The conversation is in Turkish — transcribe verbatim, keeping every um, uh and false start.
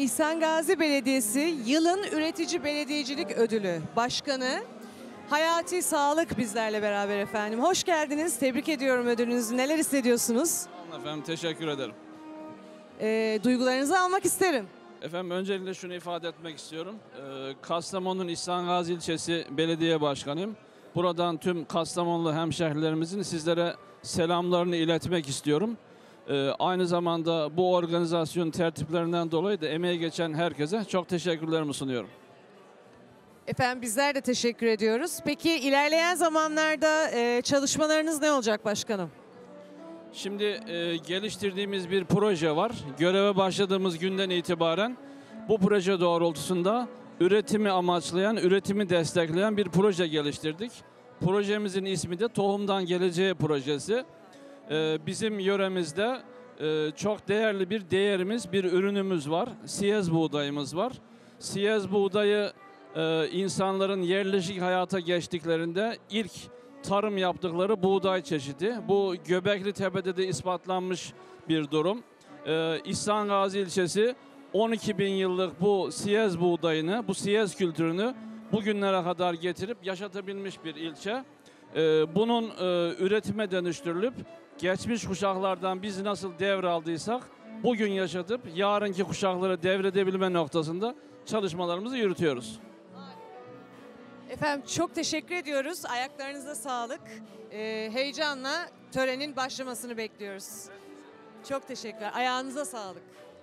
İhsan Gazi Belediyesi Yılın Üretici Belediyecilik Ödülü Başkanı Hayati Sağlık bizlerle beraber efendim. Hoş geldiniz. Tebrik ediyorum ödülünüzü. Neler hissediyorsunuz? Sağ olun efendim. Teşekkür ederim. Ee, duygularınızı almak isterim. Efendim öncelikle şunu ifade etmek istiyorum. Ee, Kastamonu'nun İhsan Gazi ilçesi belediye başkanıyım. Buradan tüm Kastamonlu hemşehrilerimizin sizlere selamlarını iletmek istiyorum. Ee, aynı zamanda bu organizasyon tertiplerinden dolayı da emeği geçen herkese çok teşekkürlerimi sunuyorum. Efendim bizler de teşekkür ediyoruz. Peki ilerleyen zamanlarda e, çalışmalarınız ne olacak başkanım? Şimdi e, geliştirdiğimiz bir proje var. Göreve başladığımız günden itibaren bu proje doğrultusunda üretimi amaçlayan, üretimi destekleyen bir proje geliştirdik. Projemizin ismi de Tohumdan Geleceğe projesi. E, bizim yöremizde e, çok değerli bir değerimiz, bir ürünümüz var. Siyez buğdayımız var. Siyez buğdayı e, insanların yerleşik hayata geçtiklerinde ilk tarım yaptıkları buğday çeşidi. Bu Göbekli Tepe'de de ispatlanmış bir durum. Ee, İhsan Gazi ilçesi on iki bin yıllık bu siyez buğdayını, bu siyez kültürünü bugünlere kadar getirip yaşatabilmiş bir ilçe. Ee, bunun e, üretime dönüştürülüp geçmiş kuşaklardan biz nasıl devraldıysak bugün yaşatıp yarınki kuşaklara devredebilme noktasında çalışmalarımızı yürütüyoruz. Efendim çok teşekkür ediyoruz. Ayaklarınıza sağlık. Ee, heyecanla törenin başlamasını bekliyoruz. Çok teşekkürler. Ayağınıza sağlık.